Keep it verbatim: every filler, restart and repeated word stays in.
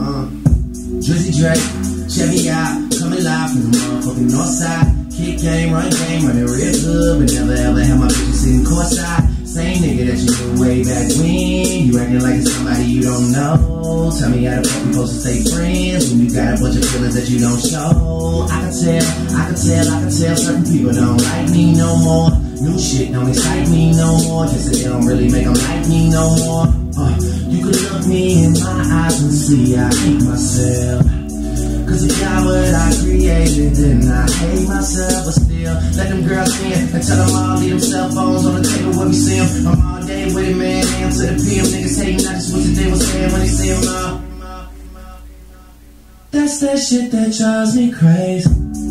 Uh, Drizzy Drake, check me out, coming live from the motherfucking north side. Kick game, run game, running real good, but never ever have my bitches sitting courtside. Same nigga that you knew way back when. You acting like it's somebody you don't know. Tell me how the fuck we supposed to stay friends when you got a bunch of feelings that you don't show. I can tell, I can tell, I can tell certain people don't like me no more. New shit don't excite me no more. Just that they don't really make them like me no more. Uh, you could look me in my eyes and see I hate myself. Cause if y'all what I created, then I hate myself. But still, let them girls in and tell them all leave them cell phones on the table when we see them. I'm all day with it, man, A M to the P M. Niggas hating, I just wish that they was saying when they see them, uh. That's that shit that drives me crazy.